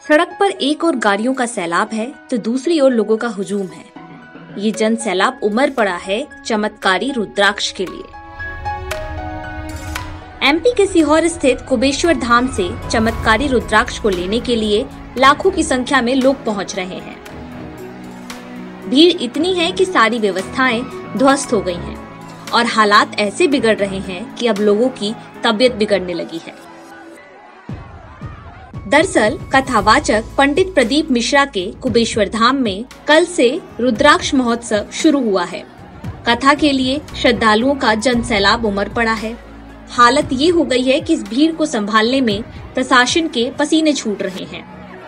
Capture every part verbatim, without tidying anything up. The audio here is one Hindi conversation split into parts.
सड़क पर एक और गाड़ियों का सैलाब है तो दूसरी ओर लोगों का हुजूम है। ये जन सैलाब उमड़ पड़ा है चमत्कारी रुद्राक्ष के लिए। एमपी के सीहोर स्थित कुबेश्वर धाम से चमत्कारी रुद्राक्ष को लेने के लिए लाखों की संख्या में लोग पहुंच रहे हैं। भीड़ इतनी है कि सारी व्यवस्थाएं ध्वस्त हो गई हैं और हालात ऐसे बिगड़ रहे हैं कि अब लोगों की तबीयत बिगड़ने लगी है। दरअसल कथावाचक पंडित प्रदीप मिश्रा के कुबेश्वर धाम में कल से रुद्राक्ष महोत्सव शुरू हुआ है। कथा के लिए श्रद्धालुओं का जन सैलाब उमड़ पड़ा है। हालत ये हो गई है कि इस भीड़ को संभालने में प्रशासन के पसीने छूट रहे हैं।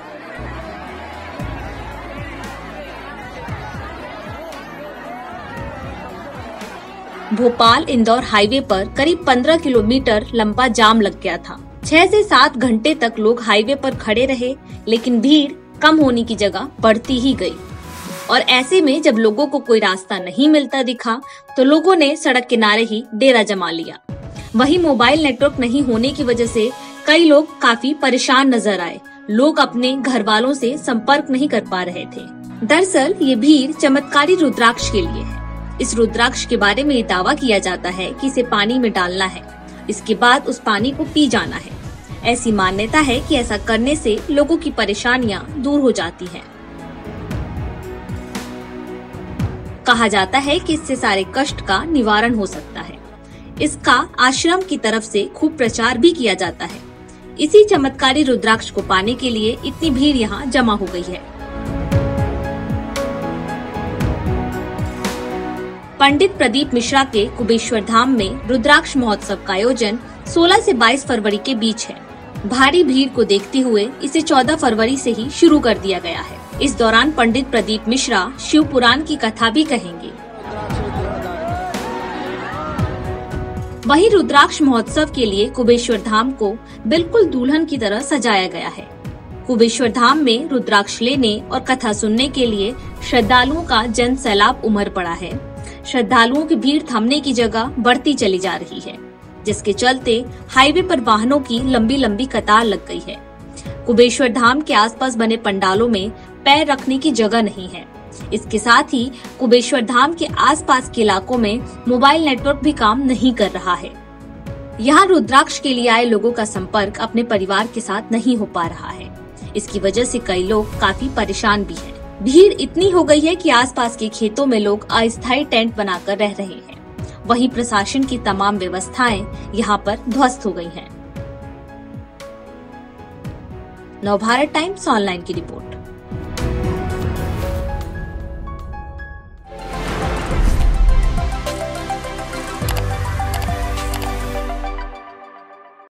भोपाल इंदौर हाईवे पर करीब पंद्रह किलोमीटर लंबा जाम लग गया था। छह से सात घंटे तक लोग हाईवे पर खड़े रहे, लेकिन भीड़ कम होने की जगह बढ़ती ही गई। और ऐसे में जब लोगों को कोई रास्ता नहीं मिलता दिखा तो लोगों ने सड़क किनारे ही डेरा जमा लिया। वहीं मोबाइल नेटवर्क नहीं होने की वजह से कई लोग काफी परेशान नजर आए। लोग अपने घर वालों से संपर्क नहीं कर पा रहे थे। दरअसल ये भीड़ चमत्कारी रुद्राक्ष के लिए है। इस रुद्राक्ष के बारे में दावा किया जाता है कि इसे पानी में डालना है, इसके बाद उस पानी को पी जाना है। ऐसी मान्यता है कि ऐसा करने से लोगों की परेशानियां दूर हो जाती हैं। कहा जाता है कि इससे सारे कष्ट का निवारण हो सकता है। इसका आश्रम की तरफ से खूब प्रचार भी किया जाता है। इसी चमत्कारी रुद्राक्ष को पाने के लिए इतनी भीड़ यहाँ जमा हो गई है। पंडित प्रदीप मिश्रा के कुबेश्वर धाम में रुद्राक्ष महोत्सव का आयोजन सोलह से बाईस फरवरी के बीच है। भारी भीड़ को देखते हुए इसे चौदह फरवरी से ही शुरू कर दिया गया है। इस दौरान पंडित प्रदीप मिश्रा शिव पुराण की कथा भी कहेंगे। वहीं रुद्राक्ष महोत्सव के लिए कुबेश्वर धाम को बिल्कुल दुल्हन की तरह सजाया गया है। कुबेश्वर धाम में रुद्राक्ष लेने और कथा सुनने के लिए श्रद्धालुओं का जन सैलाब उमड़ पड़ा है। श्रद्धालुओं की भीड़ थमने की जगह बढ़ती चली जा रही है, जिसके चलते हाईवे पर वाहनों की लंबी लंबी कतार लग गई है। कुबेश्वर धाम के आसपास बने पंडालों में पैर रखने की जगह नहीं है। इसके साथ ही कुबेश्वर धाम के आसपास के इलाकों में मोबाइल नेटवर्क भी काम नहीं कर रहा है। यहाँ रुद्राक्ष के लिए आए लोगों का संपर्क अपने परिवार के साथ नहीं हो पा रहा है। इसकी वजह से कई लोग काफी परेशान भी हैं। भीड़ इतनी हो गई है कि आसपास के खेतों में लोग अस्थायी टेंट बनाकर रह रहे हैं। वहीं प्रशासन की तमाम व्यवस्थाएं यहाँ पर ध्वस्त हो गई हैं। नवभारत टाइम्स ऑनलाइन की रिपोर्ट।